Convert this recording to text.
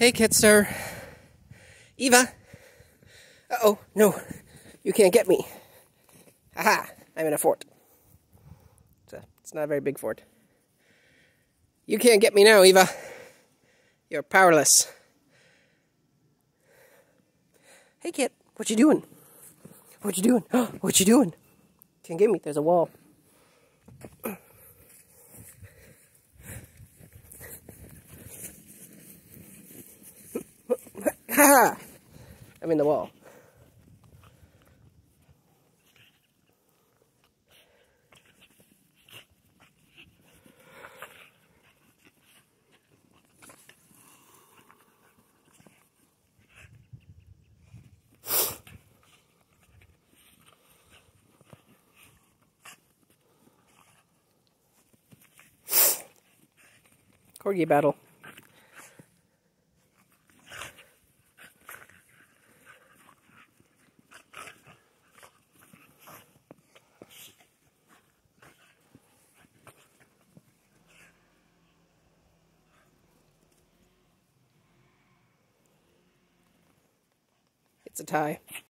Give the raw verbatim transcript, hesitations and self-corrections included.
Hey, Kitster. Eva. Uh-oh, no. You can't get me. Haha, I'm in a fort. It's, a, it's not a very big fort. You can't get me now, Eva. You're powerless. Hey, Kit. What you doing? What you doing? What you doing? Can't get me. There's a wall. Ha! I'm in the wall. Corgi battle. It's a tie.